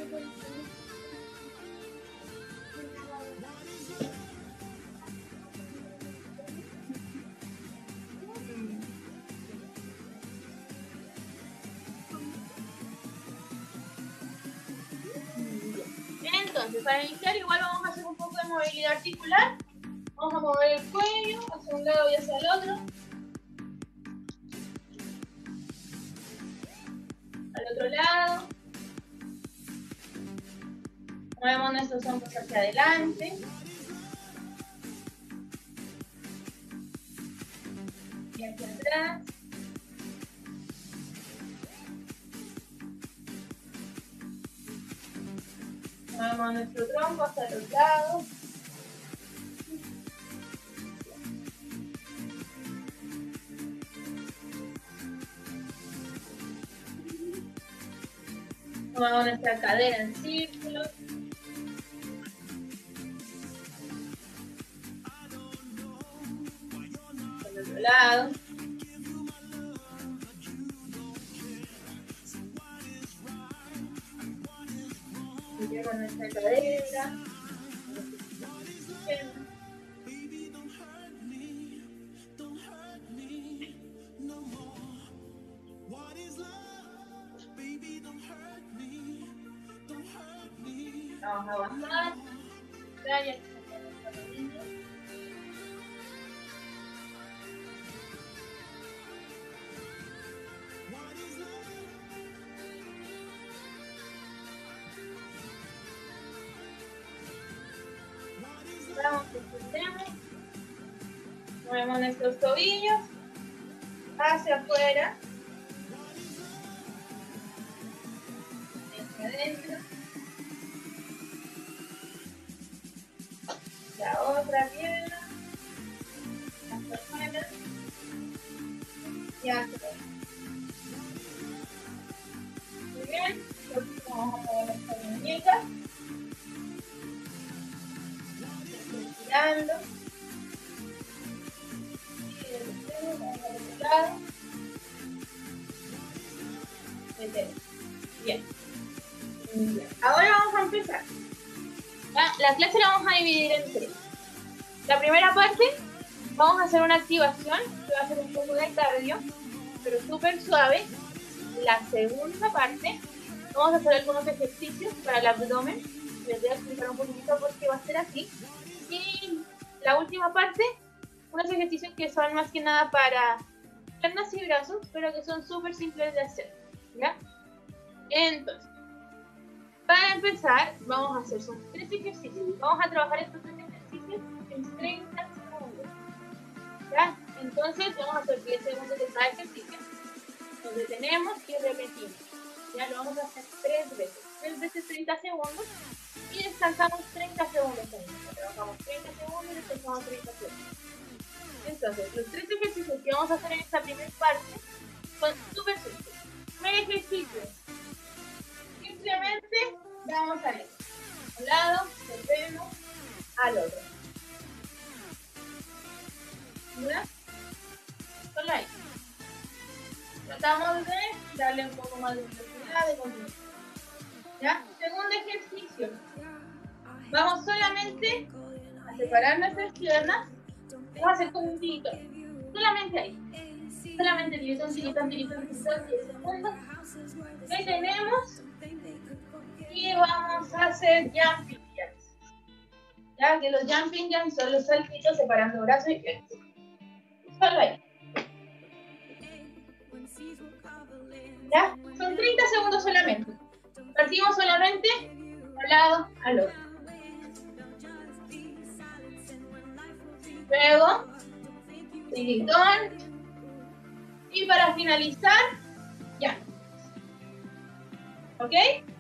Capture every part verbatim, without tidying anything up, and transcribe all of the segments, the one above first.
Entonces, para iniciar igual vamos a hacer un poco de movilidad articular. Vamos a mover el cuello hacia un lado y hacia el otro. Al otro lado. Movemos nuestros hombros hacia adelante. Y hacia atrás. Movemos nuestro tronco hacia los lados. Movemos nuestra cadera en círculos. Al otro lado. Subimos nuestra cadera. Vamos a bajar. Ya, vamos, extendemos. Movemos nuestros tobillos hacia afuera. Hacia adentro. La otra pierna. Hacia afuera. Y hacia adentro. Muy bien. Vamos a mover nuestra muñeca. Estirando. Y después vamos al otro lado. Metemos. Bien. Bien. Ahora vamos a empezar. La, la clase la vamos a dividir en tres. La primera parte, vamos a hacer una activación que va a ser un poco de cardio, pero súper suave. La segunda parte, vamos a hacer algunos ejercicios para el abdomen. Les voy a explicar un poquito por qué va a ser así. Y la última parte, unos ejercicios que son más que nada para piernas y brazos, pero que son súper simples de hacer. ¿Ya? Entonces, para empezar, vamos a hacer son tres ejercicios. Vamos a trabajar estos tres ejercicios en treinta segundos. ¿Ya? Entonces, vamos a hacer diez segundos de cada ejercicio. Nos detenemos y repetimos. Ya lo vamos a hacer tres veces. tres veces treinta segundos. Y descansamos treinta segundos también. Trabajamos treinta segundos y descansamos treinta segundos. Entonces, los tres ejercicios que vamos a hacer en esta primera parte son súper simples. Primer ejercicio. Simplemente vamos a ir a un lado, volvemos al otro. ¿Ya? Solo ahí. Tratamos de darle un poco más de velocidad, de continuidad. ¿Ya? Segundo ejercicio. Vamos solamente a separar nuestras piernas. Vamos a hacer como un tiritón. Solamente ahí. Solamente tiritón, tiritón, tiritón, tiritón, diez segundos. Detenemos. Y vamos a hacer jumping jacks. Ya que los jumping jacks son los saltitos separando brazos y piernas. Solo ahí. Ya, son treinta segundos solamente. Partimos solamente de un lado al otro. Luego, tiritón. Y para finalizar, ya. ¿Ok?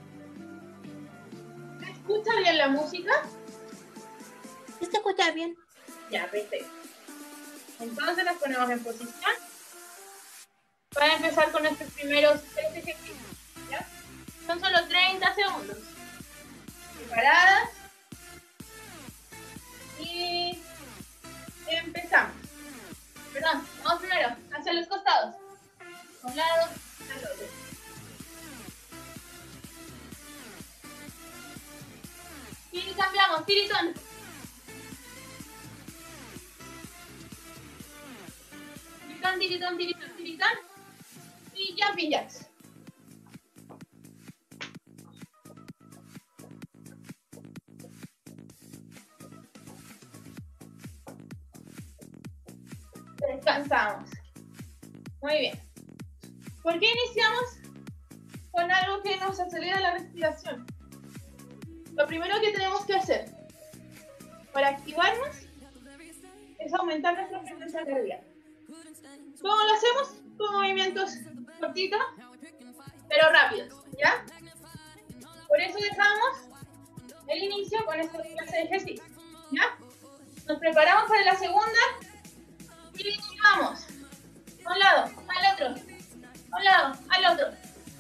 ¿Se escucha bien la música? ¿Se escucha bien? Ya, perfecto. Entonces nos ponemos en posición para empezar con nuestros primeros tres ejercicios. ¿Ya? Son solo treinta segundos. Preparadas. Y empezamos. Perdón, vamos primero hacia los costados. Un lado al otro. Y cambiamos, tiritón. Tiritón, tiritón, tiritón, tiritón. Y jumping jacks. Descansamos. Muy bien. ¿Por qué iniciamos con algo que nos acelera la respiración? Lo primero que tenemos que hacer para activarnos es aumentar nuestra frecuencia cardíaca. ¿Cómo lo hacemos? Con movimientos cortitos, pero rápidos, ¿ya? Por eso dejamos el inicio con esta clase de ejercicio, ¿ya? Nos preparamos para la segunda y vamos. A un lado, al otro. A un lado, al otro.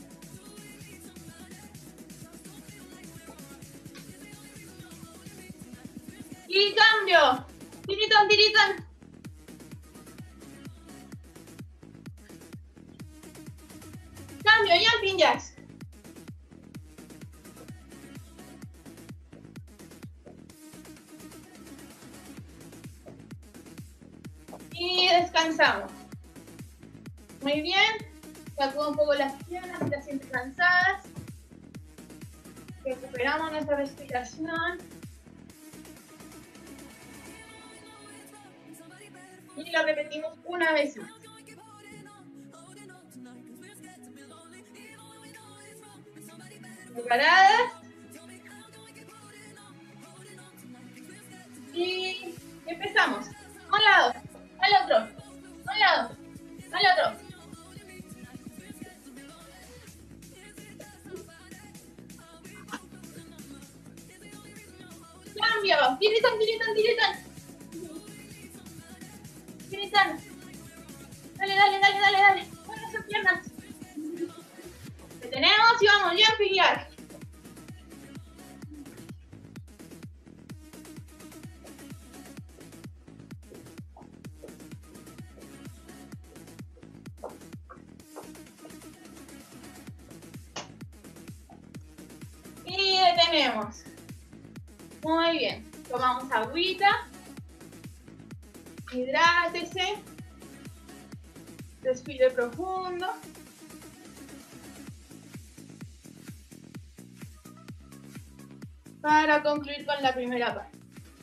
Y cambio. Tiritón, tiritón. Cambio, jumping jacks. Y descansamos. Muy bien. Sacudo un poco las piernas si las sienten cansadas. Recuperamos nuestra respiración. Y lo repetimos una vez más. Preparadas. Y empezamos. A un lado, al otro, a un lado, al otro. Cambio. Tiritón, tiritón, tiritón. Tiritón. Dale, dale, dale, dale, dale. Mueve esas piernas. Detenemos y vamos, jumping jack. Y detenemos. Muy bien. Tomamos agüita. Hidrátese. Respire profundo. Para concluir con la primera parte.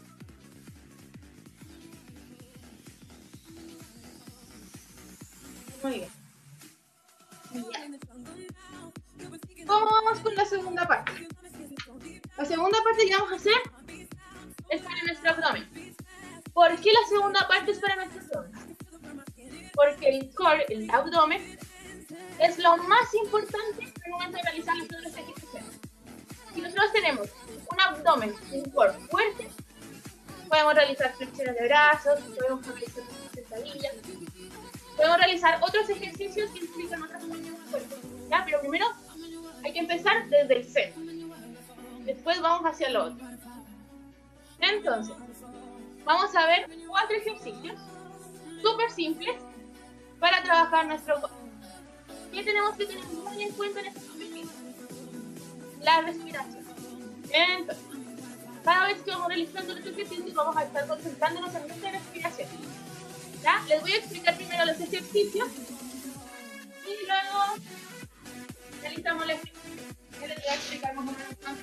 Muy bien. Bien. ¿Cómo vamos con la segunda parte? La segunda parte que vamos a hacer es para nuestro abdomen. ¿Por qué la segunda parte es para nuestro abdomen? Porque el core, el abdomen, es lo más importante al momento de realizar los otros ejercicios. Si nosotros tenemos un abdomen, un core fuerte, podemos realizar flexiones de brazos, podemos realizar sentadillas, podemos realizar otros ejercicios que implican otras funciones fuertes. ¿Ya? Pero primero hay que empezar desde el centro. Después vamos hacia lo otro. Entonces, vamos a ver cuatro ejercicios súper simples para trabajar nuestro cuerpo. ¿Qué tenemos que tener muy en cuenta en estos ejercicios? La respiración. Entonces, cada vez que vamos realizando los ejercicios vamos a estar concentrándonos en nuestra respiración. ¿Ya? Les voy a explicar primero los ejercicios y luego realizamos la explicación. Les voy a explicar más o menos más.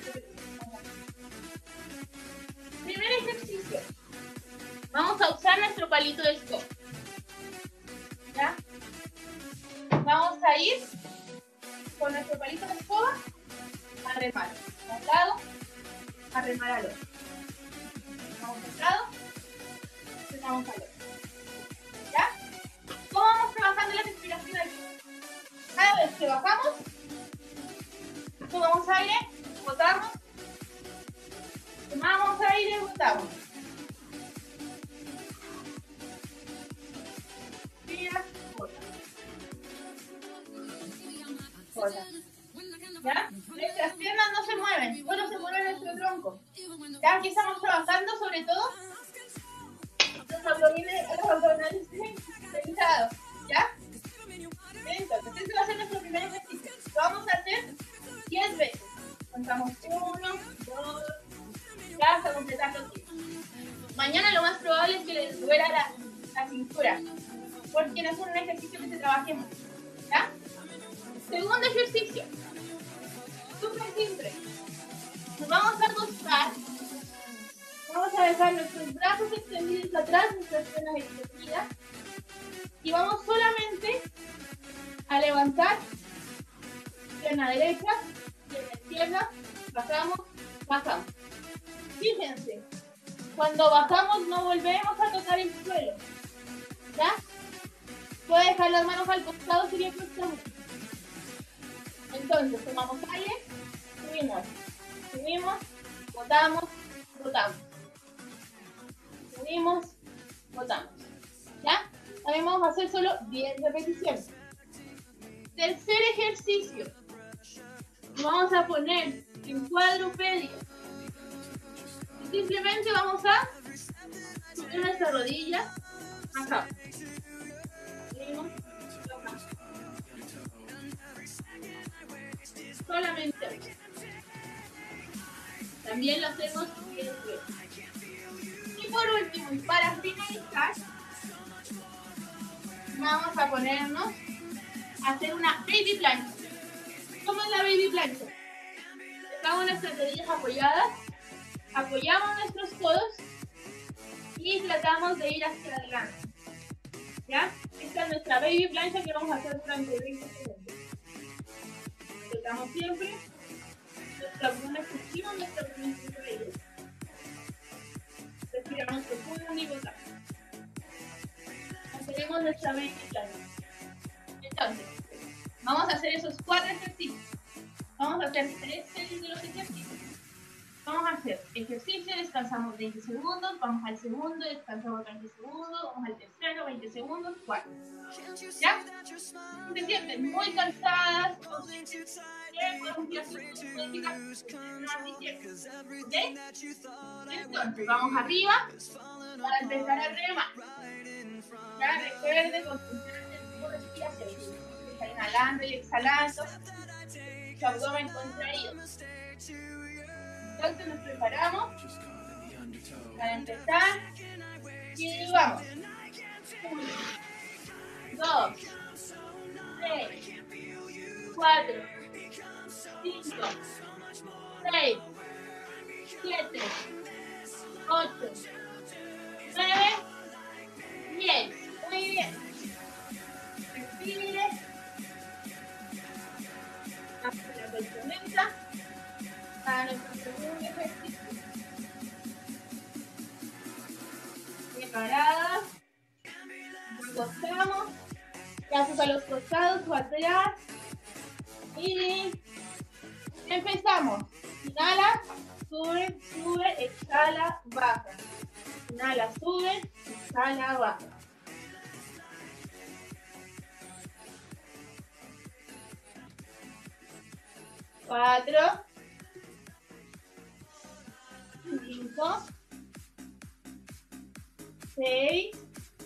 Primer ejercicio. Vamos a usar nuestro palito de escoba. ¿Ya? Vamos a ir con nuestro palito de escoba a remar. A un lado, a remar al otro. Vamos a un lado, remamos al otro. ¿Ya? ¿Cómo vamos trabajando la respiración aquí? Cada vez que bajamos, tomamos aire, botamos. Tomamos aire, botamos. Respira, bota. Bota. ¿Ya? Nuestras piernas no se mueven, solo se mueve nuestro tronco. ¿Ya? Aquí estamos trabajando sobre todo los abdominales, los abdominales sentados. ¿Ya? Entonces, este va a ser nuestro primer ejercicio. Lo vamos a hacer diez veces. Contamos uno, dos, porque no es un ejercicio que se trabaje mucho, ¿ya? Segundo ejercicio, súper simple. Nos vamos a acostar, vamos a dejar nuestros brazos extendidos atrás, nuestras piernas extendidas, y vamos solamente a levantar pierna derecha, pierna izquierda, bajamos, bajamos. Fíjense, cuando bajamos no volvemos a tocar el suelo, ¿ya? Puede dejar las manos al costado si bien cruzamos. Entonces, tomamos aire, subimos, subimos, botamos, botamos. Subimos, botamos. ¿Ya? También vamos a hacer solo diez repeticiones. Tercer ejercicio. Vamos a poner en cuadrupedio. Y simplemente vamos a subir nuestra rodilla acá. Subimos, bajamos. Solamente. También lo hacemos diez veces. Y por último, y para finalizar, vamos a ponernos a hacer una baby plancha. ¿Cómo es la baby plancha? Dejamos nuestras rodillas apoyadas, apoyamos nuestros codos y tratamos de ir hacia adelante. ¿Ya? Esta es nuestra baby plancha que vamos a hacer durante veinte segundos. Tratamos siempre nuestra abdomen extensivo, nuestra abdomen extensivo. Respiramos profundo y botamos. Tenemos nuestra baby plancha. Entonces, vamos a hacer esos cuatro ejercicios. Vamos a hacer tres series de los ejercicios. Vamos a hacer ejercicio, descansamos veinte segundos, vamos al segundo, descansamos veinte segundos, vamos al tercero, veinte segundos, cuatro. ¿Ya? Si se sienten muy cansadas, o si podemos ir haciendo música, ¿ok? Entonces, vamos arriba para empezar a remar. Ya, recuerden concentrarse en su respiración. Está inhalando y exhalando, su abdomen contraído. Entonces nos preparamos para empezar y vamos. Uno, dos, tres, cuatro, cinco, seis, siete, ocho, nueve, diez. Muy bien. Respire. Hasta la colchoneta. Para nuestro segundo ejercicio. Preparadas. Nos acostamos. Brazos a los costados o atrás. Y empezamos. Inhala, sube, sube, exhala, baja. Inhala, sube, exhala, baja. Cuatro. Cinco. Seis.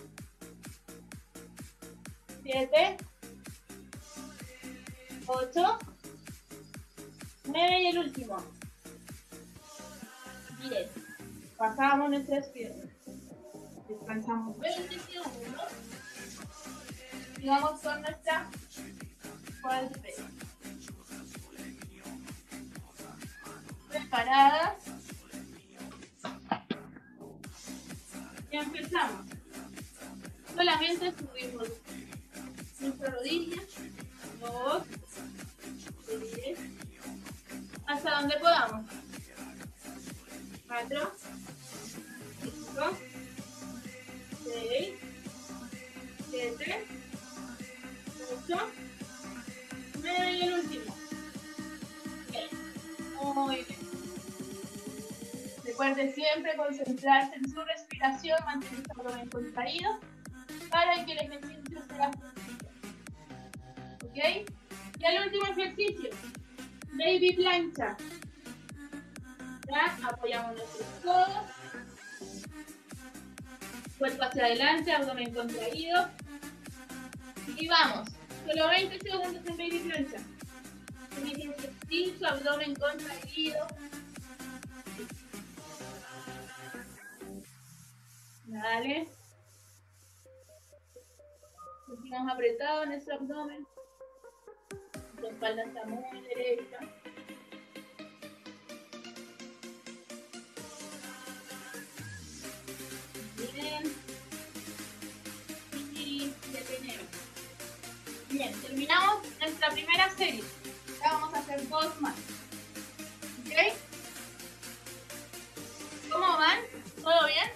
Siete. Ocho. Nueve y el último. Diez. Bajamos nuestras piernas. Descansamos veinte segundos. Y vamos con nuestra cuadrupedia. Preparadas. Y empezamos. Solamente subimos nuestra rodilla. Dos. Tres. Hasta donde podamos. Cuatro. Cinco. Seis. Siete. Ocho. Nueve y el último. Muy bien. Recuerde siempre concentrarse en su respiración, mantener su abdomen contraído para que el ejercicio sea funcional. ¿Ok? Y el último ejercicio, baby plancha. Ya, apoyamos nuestros codos, cuerpo hacia adelante, abdomen contraído. Y vamos, solo veinte segundos en baby plancha. Su abdomen contraído. Dale. Sentimos apretado nuestro abdomen. La espalda está muy derecha. Bien. Y detenemos. Bien, terminamos nuestra primera serie. Ya vamos a hacer dos más. ¿Ok? ¿Cómo van? ¿Todo bien?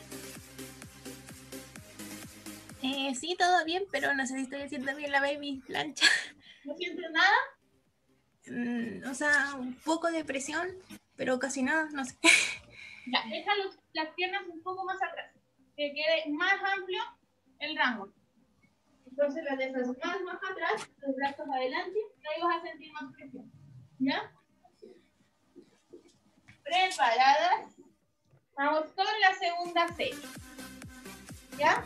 Eh, sí, todo bien, pero no sé si estoy haciendo bien la baby plancha. ¿No sientes nada? Mm, o sea, un poco de presión, pero casi nada, no sé. Ya, deja los, las piernas un poco más atrás. Que quede más amplio el rango. Entonces las dejas más, más atrás, los brazos adelante, y ahí vas a sentir más presión. ¿Ya? Preparadas. Vamos con la segunda serie. ¿Ya?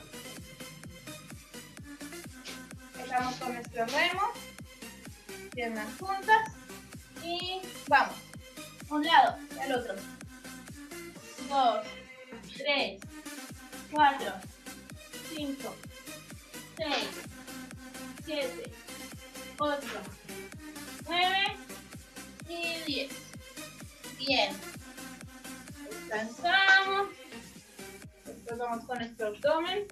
Empezamos con nuestro remo. Piernas juntas. Y vamos. Un lado y al otro. Dos, tres, cuatro, cinco, seis, siete, ocho, nueve y diez. Bien. Descansamos. Después vamos con nuestro abdomen.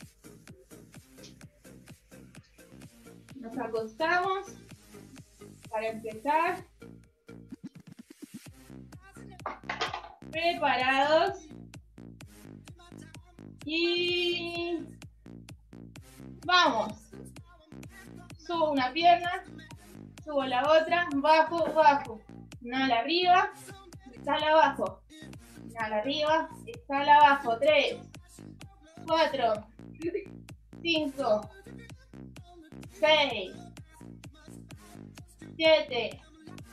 Nos acostamos para empezar. Preparados. Y vamos. Subo una pierna, subo la otra, bajo, bajo. Inhala arriba, exhala abajo. Inhala arriba, exhala abajo. Tres, cuatro, cinco, seis, siete,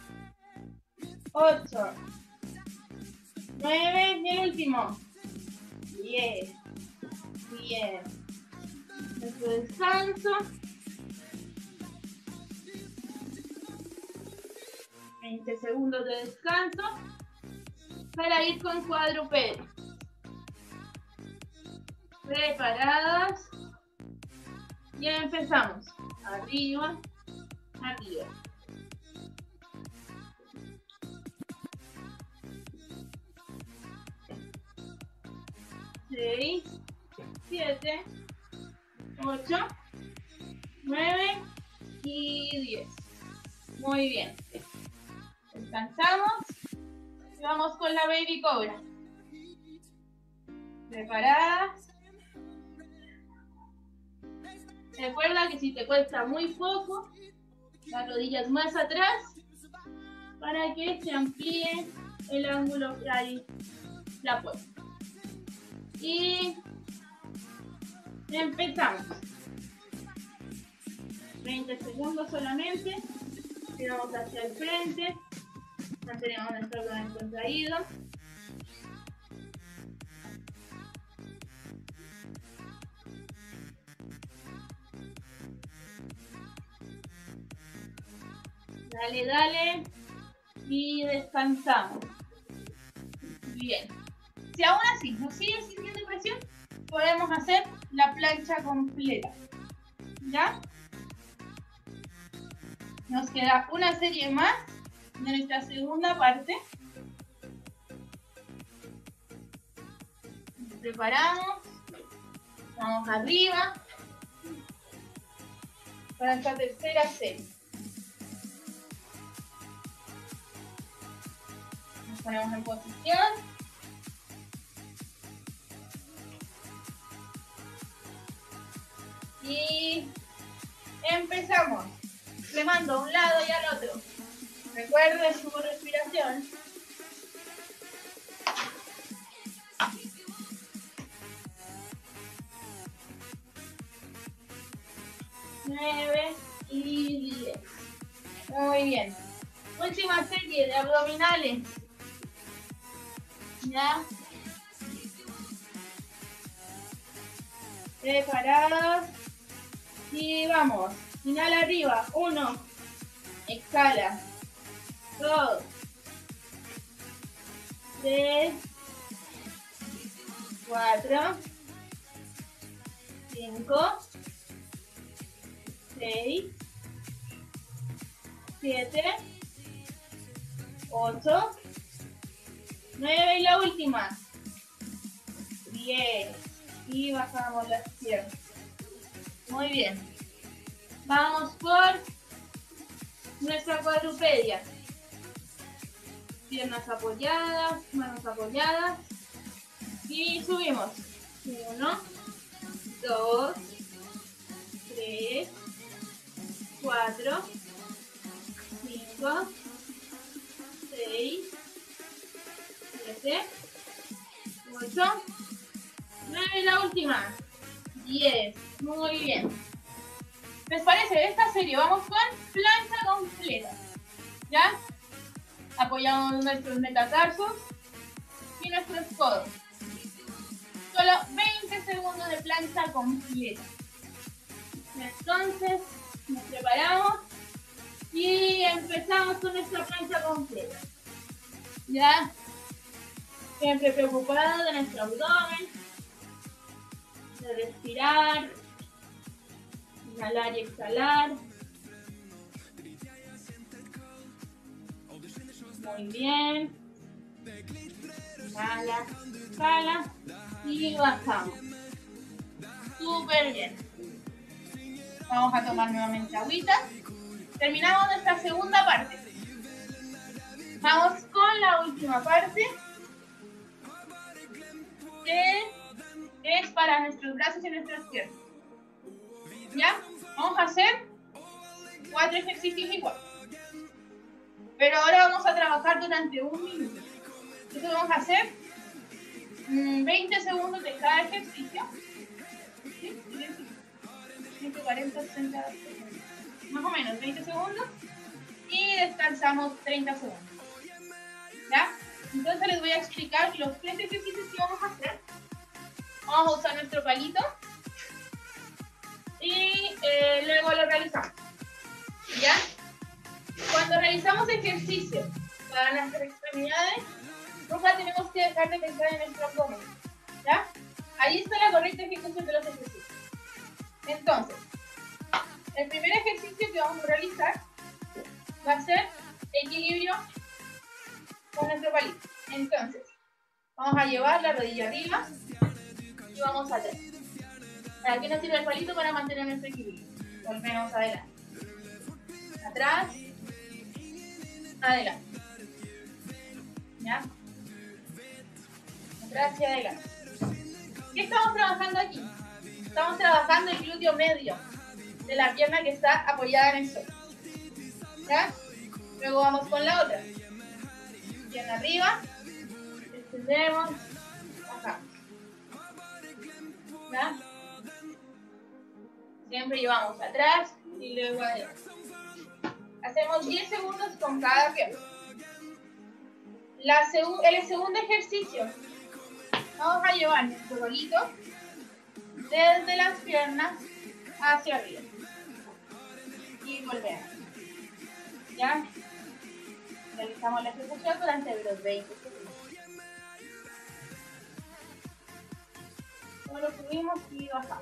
ocho, nueve y el último. diez. Bien. Nuestro descanso. veinte segundos de descanso para ir con cuadrúpedo. Preparadas. Y empezamos. Arriba, arriba. seis, siete, ocho, nueve y diez. Muy bien. Descansamos y vamos con la baby cobra. ¿Preparadas? Recuerda que si te cuesta muy poco, las rodillas más atrás para que se amplíe el ángulo ahí, la puesta. Y empezamos. veinte segundos solamente. Tiramos hacia el frente. Mantenemos nuestro abdomen contraído. Dale, dale. Y descansamos. Bien. Si aún así nos sigue sintiendo presión, podemos hacer la plancha completa. ¿Ya? Nos queda una serie más de nuestra segunda parte. Nos preparamos. Vamos arriba para esta tercera serie. Nos ponemos en posición. Y empezamos. Le mando a un lado y al otro. Recuerde su respiración. nueve y diez. Muy bien. Última serie de abdominales. ¿Ya? Preparados. Y vamos. Inhala arriba. Uno. Exhala. Dos. Tres. Cuatro. Cinco. seis, siete, ocho, nueve y la última. diez. Y bajamos las piernas. Muy bien. Vamos por nuestra cuadrupedia. Piernas apoyadas, manos apoyadas. Y subimos. uno, dos, tres, cuatro, cinco, seis, siete, ocho, nueve y la última. diez. Muy bien. ¿Les parece? De esta serie vamos con plancha completa. ¿Ya? Apoyamos nuestros metatarsos y nuestros codos. Solo veinte segundos de plancha completa. Entonces, nos preparamos y empezamos con nuestra plancha completa. ¿Ya? Siempre preocupado de nuestro abdomen, de respirar, inhalar y exhalar. Muy bien. Inhala, exhala y bajamos. Súper bien. Vamos a tomar nuevamente agüita. Terminamos nuestra segunda parte. Vamos con la última parte, que es para nuestros brazos y nuestras piernas. ¿Ya? Vamos a hacer cuatro ejercicios iguales. Pero ahora vamos a trabajar durante un minuto. Entonces vamos a hacer mmm, veinte segundos de cada ejercicio. ¿Sí? ciento cuarenta, sesenta, más o menos veinte segundos. Y descansamos treinta segundos. ¿Ya? Entonces les voy a explicar los tres ejercicios que vamos a hacer. Vamos a usar nuestro palito. Y eh, luego lo realizamos. ¿Ya? Cuando realizamos ejercicios para nuestras extremidades, nunca tenemos que dejar de pensar en nuestro abdomen. ¿Ya? Ahí está la correcta ejecución de los ejercicios. Entonces, el primer ejercicio que vamos a realizar va a ser equilibrio con nuestro palito. Entonces, vamos a llevar la rodilla arriba y vamos atrás. ¿Para qué nos sirve el palito? Para mantener nuestro equilibrio. Volvemos adelante. Atrás. Adelante. ¿Ya? Atrás y adelante. ¿Qué estamos trabajando aquí? Estamos trabajando el glúteo medio de la pierna que está apoyada en el suelo. ¿Ya? Luego vamos con la otra. Pierna arriba. Extendemos. Bajamos. ¿Ya? Siempre llevamos atrás y luego adelante. Hacemos diez segundos con cada pierna. La seg el segundo ejercicio. Vamos a llevar nuestro rolito desde las piernas hacia arriba. Y volvemos. ¿Ya? Realizamos la ejecución durante los veinte segundos. Luego lo subimos y bajamos.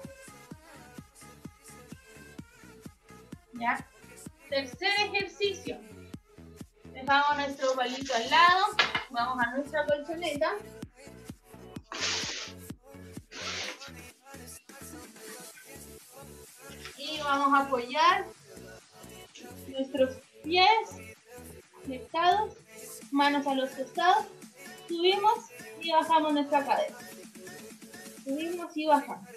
¿Ya? Tercer ejercicio. Dejamos nuestro palito al lado. Vamos a nuestra colchoneta. Y vamos a apoyar nuestros pies conectados, manos a los costados. Subimos y bajamos nuestra cadera. Subimos y bajamos.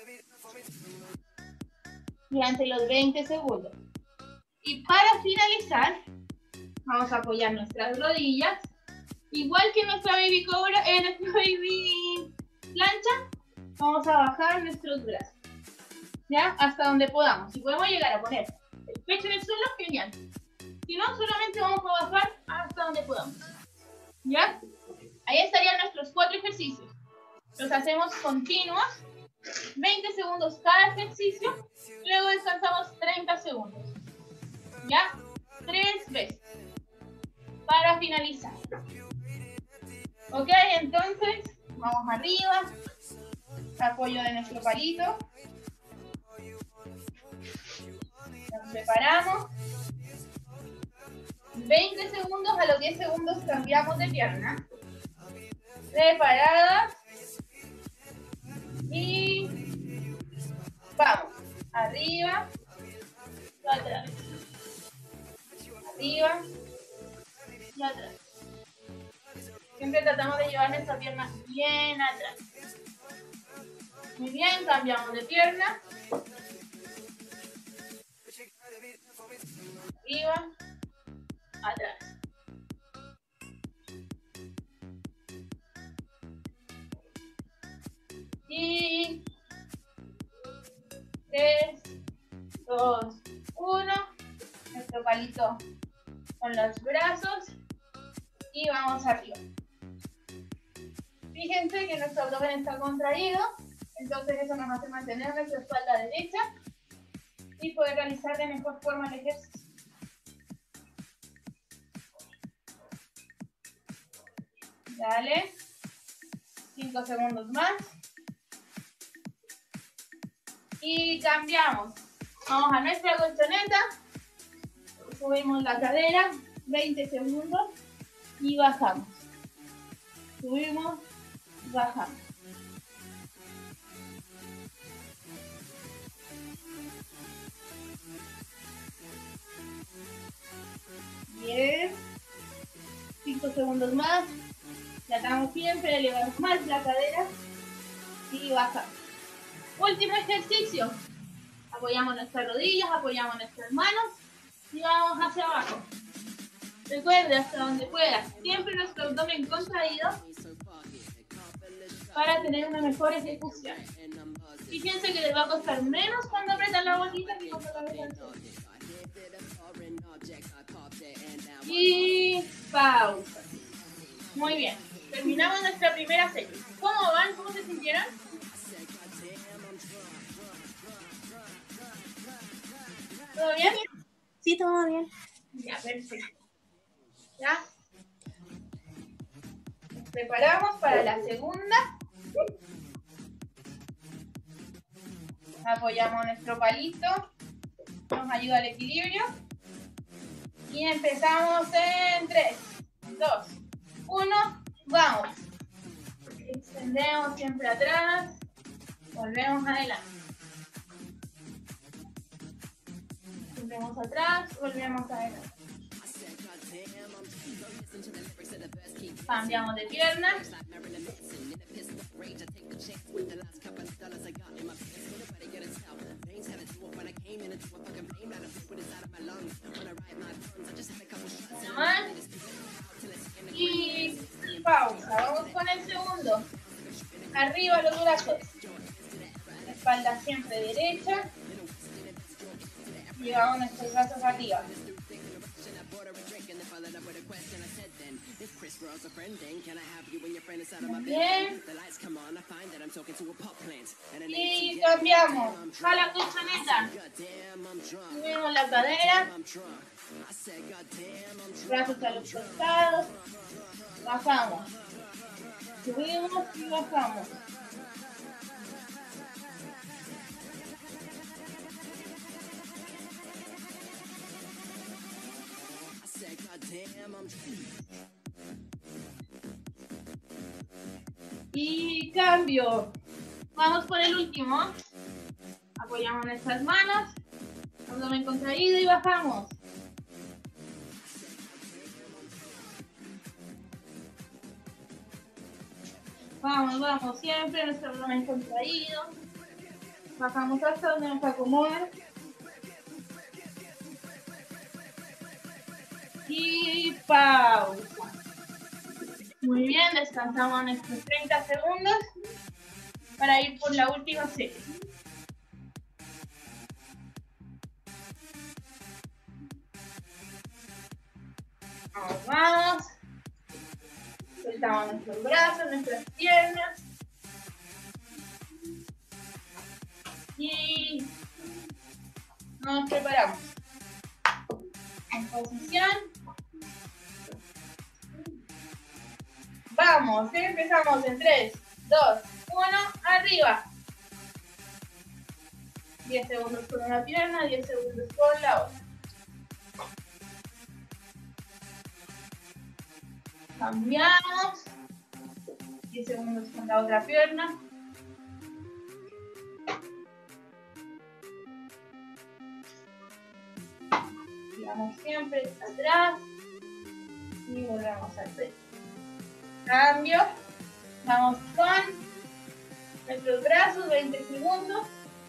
Durante los veinte segundos. Y para finalizar, vamos a apoyar nuestras rodillas. Igual que nuestra baby cobra, en eh, nuestra baby plancha, vamos a bajar nuestros brazos. ¿Ya? Hasta donde podamos. Si podemos llegar a poner el pecho en el suelo, genial. Si no, solamente vamos a bajar hasta donde podamos. ¿Ya? Ahí estarían nuestros cuatro ejercicios. Los hacemos continuos. veinte segundos cada ejercicio. Luego descansamos treinta segundos. ¿Ya? Tres veces. Para finalizar. Ok, entonces, vamos arriba. Apoyo de nuestro palito. Nos preparamos. veinte segundos, a los diez segundos cambiamos de pierna. Preparadas. Y vamos. Arriba. Y otra vez. Arriba. Y otra vez. Siempre tratamos de llevar nuestra pierna bien atrás. Muy bien, cambiamos de pierna. Arriba. Atrás. Y tres, dos, uno. Nuestro palito con los brazos y vamos arriba. Fíjense que nuestro abdomen está contraído, entonces eso nos hace mantener nuestra espalda derecha y poder realizar de mejor forma el ejercicio. Dale. cinco segundos más. Y cambiamos. Vamos a nuestra colchoneta. Subimos la cadera. veinte segundos. Y bajamos. Subimos. Bajamos. Bien. cinco segundos más. Tratamos siempre de elevar más la cadera. Y bajamos. Último ejercicio. Apoyamos nuestras rodillas, apoyamos nuestras manos y vamos hacia abajo. Recuerde hasta donde pueda. Siempre nuestro abdomen contraído para tener una mejor ejecución. Fíjense que les va a costar menos cuando apretan la bolita que cuando la apretan. Y pausa. Muy bien. Terminamos nuestra primera serie. ¿Cómo van? ¿Cómo se sintieron? ¿Todo bien? Sí, todo bien. Ya, perfecto. ¿Ya? Nos preparamos para la segunda. Apoyamos nuestro palito. Nos ayuda al equilibrio. Y empezamos en tres, dos, uno. Vamos. Extendemos siempre atrás. Volvemos adelante. Volvemos atrás, volvemos adelante. Cambiamos de pierna. Una más. Y pausa. Vamos con el segundo. Arriba los brazos. Espalda siempre derecha. Llevamos nuestros brazos arriba. Muy bien. Y cambiamos. A la colchoneta. Subimos la cadera. Brazos a los costados. Bajamos. Subimos y bajamos. Y cambio. Vamos por el último. Apoyamos nuestras manos. Abdomen contraído y bajamos. Vamos, vamos. Siempre nuestro abdomen contraído. Bajamos hasta donde nos acomode. Y pausa. Muy bien, descansamos nuestros treinta segundos para ir por la última serie. Vamos, vamos. Soltamos nuestros brazos, nuestras piernas. Y nos preparamos. En posición. Vamos, empezamos en tres, dos, uno, arriba. diez segundos con una pierna, diez segundos con la otra. Cambiamos. diez segundos con la otra pierna. Giramos siempre atrás. Y volvemos al frente. Cambio. Vamos con nuestros brazos, veinte segundos.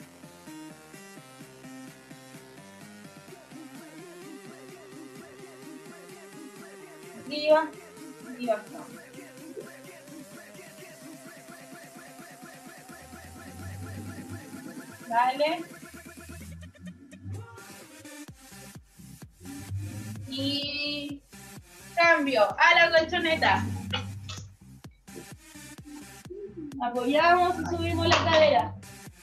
Arriba, arriba, Dale. Y cambio a la colchoneta. Apoyamos y subimos la cadera.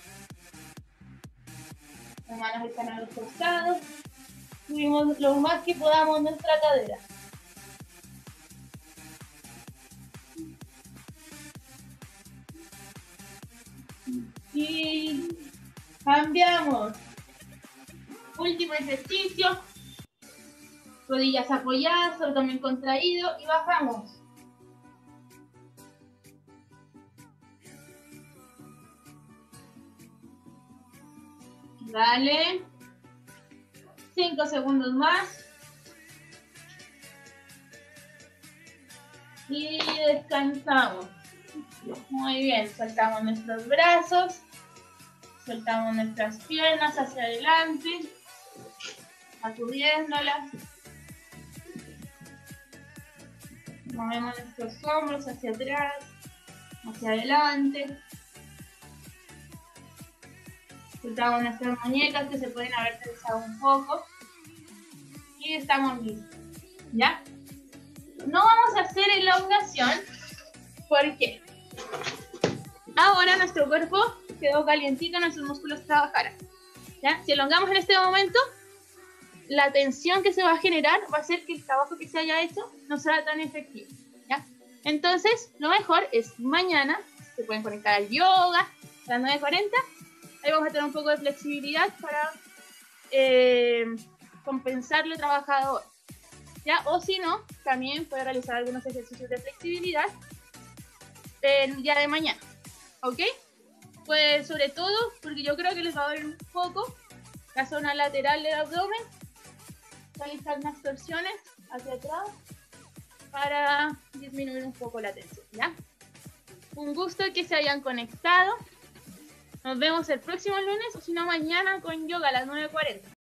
Las manos están a los costados. Subimos lo más que podamos nuestra cadera. Y cambiamos. Último ejercicio. Rodillas apoyadas, abdomen contraído y bajamos. Dale. Cinco segundos más. Y descansamos. Muy bien, soltamos nuestros brazos. Soltamos nuestras piernas hacia adelante. Sacudiéndolas. Movemos nuestros hombros hacia atrás, hacia adelante. Soltamos nuestras muñecas que se pueden haber tensado un poco. Y estamos listos. ¿Ya? No vamos a hacer elongación. ¿Por qué? Ahora nuestro cuerpo quedó calientito, nuestros músculos trabajaron. ¿Ya? Si elongamos en este momento, la tensión que se va a generar va a hacer que el trabajo que se haya hecho no sea tan efectivo. ¿Ya? Entonces, lo mejor es mañana, se pueden conectar al yoga a las nueve cuarenta. Ahí vamos a tener un poco de flexibilidad para eh, compensar lo trabajado hoy. ¿Ya? O si no, también puede realizar algunos ejercicios de flexibilidad el día de mañana. ¿Ok? Pues sobre todo, porque yo creo que les va a doler un poco la zona lateral del abdomen. Realizar unas torsiones hacia atrás para disminuir un poco la tensión, ¿ya? Un gusto que se hayan conectado. Nos vemos el próximo lunes o si no mañana con yoga a las nueve cuarenta.